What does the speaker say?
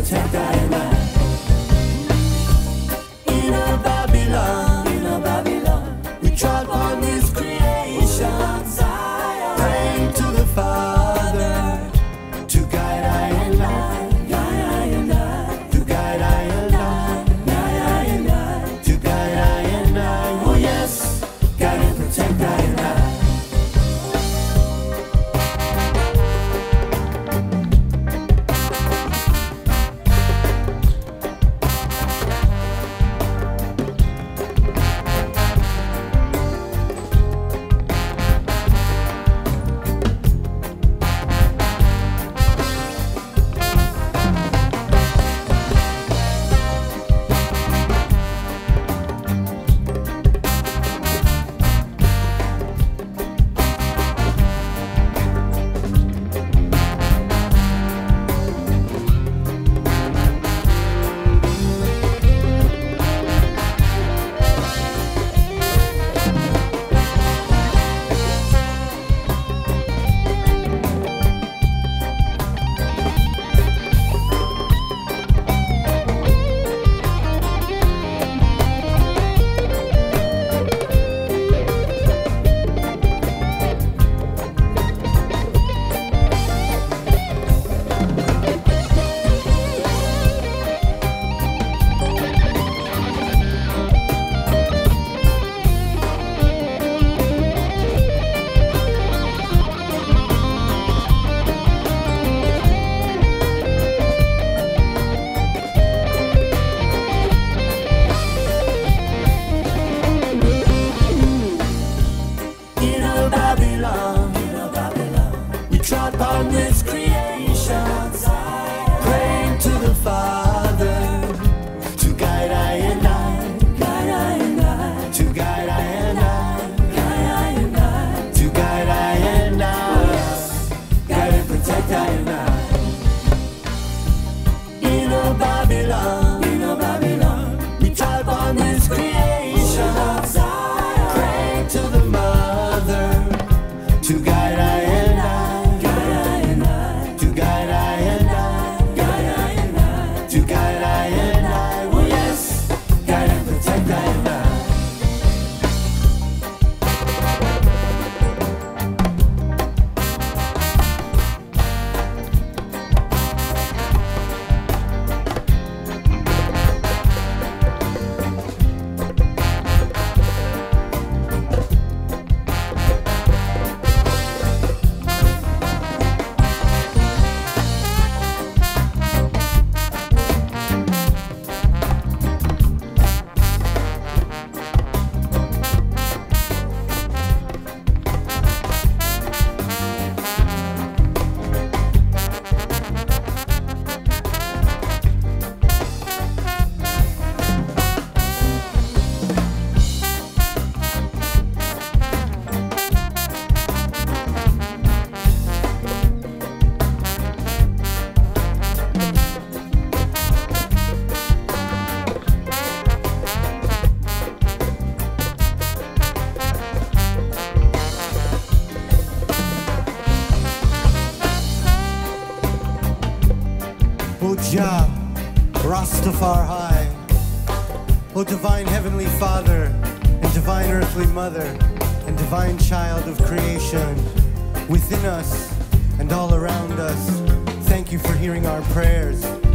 protect I and I. In a Babylon, we trod on His creation, praying to the Father to guide I and I, to guide I and I, to guide I and I. Oh yes, guide and protect I and I. This creation, praying to the Father to guide I and I, to guide I and I, to guide I and I, guide and protect I and I. In a Babylon, we trod on this creation, praying to the Mother to guide I and I. O Jah, Rastafari, O divine heavenly Father, and divine earthly Mother, and divine child of creation, within us and all around us, thank you for hearing our prayers.